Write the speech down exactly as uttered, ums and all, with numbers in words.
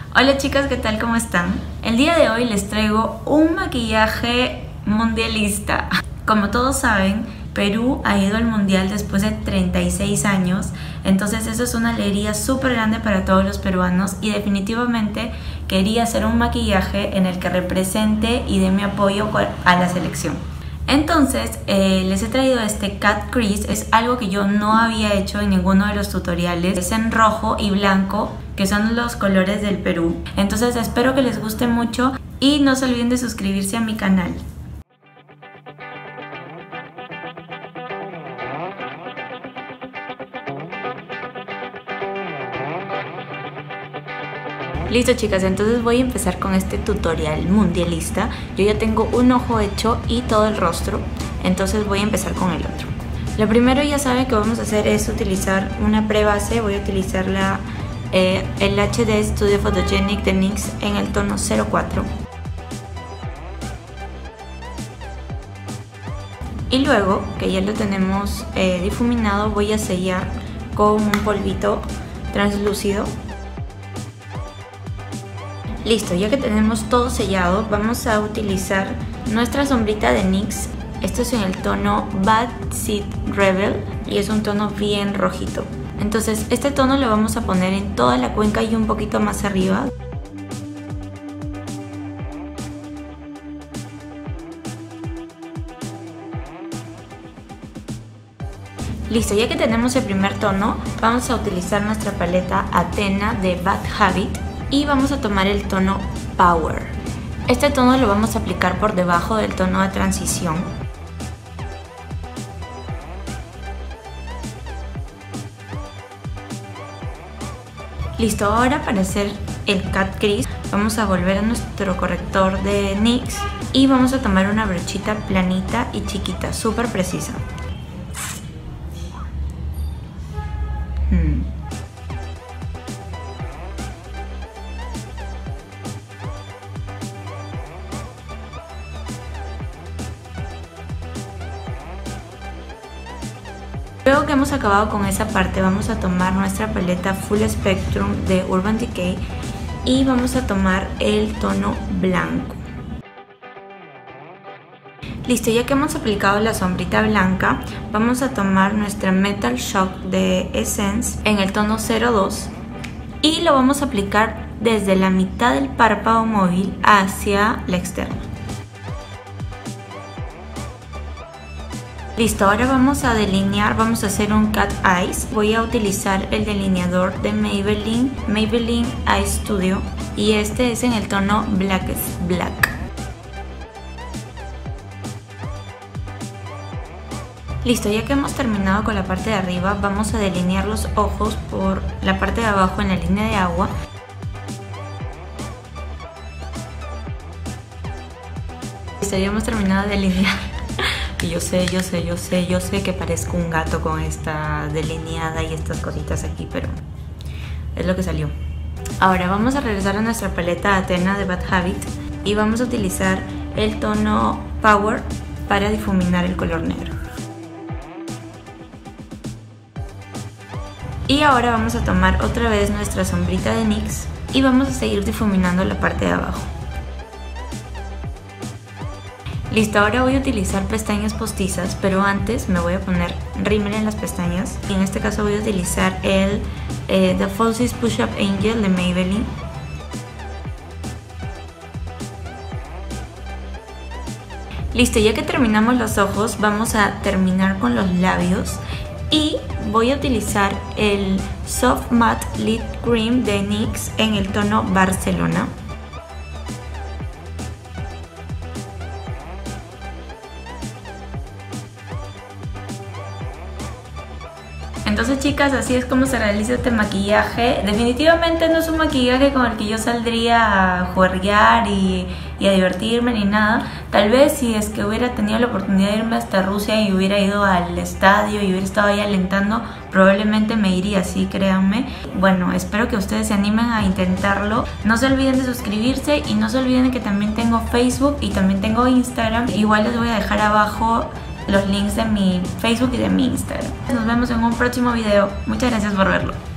Hola chicas, ¿qué tal? ¿Cómo están? El día de hoy les traigo un maquillaje mundialista. Como todos saben, Perú ha ido al mundial después de treinta y seis años, entonces eso es una alegría súper grande para todos los peruanos y definitivamente quería hacer un maquillaje en el que represente y dé mi apoyo a la selección. Entonces eh, les he traído este Cat Crease. Es algo que yo no había hecho en ninguno de los tutoriales. Es en rojo y blanco, que son los colores del Perú. Entonces espero que les guste mucho y no se olviden de suscribirse a mi canal. Listo chicas, entonces voy a empezar con este tutorial mundialista. Yo ya tengo un ojo hecho y todo el rostro, entonces voy a empezar con el otro. Lo primero, ya saben que vamos a hacer es utilizar una prebase. Voy a utilizar la, eh, el H D Studio Photogenic de NYX en el tono cero cuatro. Y luego, que ya lo tenemos eh, difuminado, voy a sellar con un polvito translúcido. Listo, ya que tenemos todo sellado, vamos a utilizar nuestra sombrita de NYX. Esto es en el tono Bad Seed Rebel y es un tono bien rojito. Entonces este tono lo vamos a poner en toda la cuenca y un poquito más arriba. Listo, ya que tenemos el primer tono, vamos a utilizar nuestra paleta Athena de Bad Habit. Y vamos a tomar el tono Power. Este tono lo vamos a aplicar por debajo del tono de transición. Listo, ahora para hacer el Cat Crease vamos a volver a nuestro corrector de NYX y vamos a tomar una brochita planita y chiquita, súper precisa. Hmm. Luego que hemos acabado con esa parte, vamos a tomar nuestra paleta Full Spectrum de Urban Decay y vamos a tomar el tono blanco. Listo, ya que hemos aplicado la sombrita blanca, vamos a tomar nuestra Metal Shock de Essence en el tono cero dos y lo vamos a aplicar desde la mitad del párpado móvil hacia la externa. Listo, ahora vamos a delinear, vamos a hacer un Cat Eyes. Voy a utilizar el delineador de Maybelline, Maybelline Eye Studio, y este es en el tono Blackest Black. Listo, ya que hemos terminado con la parte de arriba, vamos a delinear los ojos por la parte de abajo en la línea de agua. Listo, ya hemos terminado de delinear. Y yo sé, yo sé, yo sé, yo sé que parezco un gato con esta delineada y estas cositas aquí, pero es lo que salió. Ahora vamos a regresar a nuestra paleta Athena de Bad Habit y vamos a utilizar el tono Power para difuminar el color negro. Y ahora vamos a tomar otra vez nuestra sombrita de NYX y vamos a seguir difuminando la parte de abajo. Listo, ahora voy a utilizar pestañas postizas, pero antes me voy a poner rímel en las pestañas. Y en este caso voy a utilizar el eh, The Falsies Push Up Angel de Maybelline. Listo, ya que terminamos los ojos, vamos a terminar con los labios. Y voy a utilizar el Soft Matte Lid Cream de NYX en el tono Barcelona. Entonces chicas, así es como se realiza este maquillaje. Definitivamente no es un maquillaje con el que yo saldría a juerguear y, y a divertirme ni nada. Tal vez si es que hubiera tenido la oportunidad de irme hasta Rusia y hubiera ido al estadio y hubiera estado ahí alentando, probablemente me iría así, créanme. Bueno, espero que ustedes se animen a intentarlo. No se olviden de suscribirse y no se olviden de que también tengo Facebook y también tengo Instagram. Igual les voy a dejar abajo los links de mi Facebook y de mi Instagram. Nos vemos en un próximo video. Muchas gracias por verlo.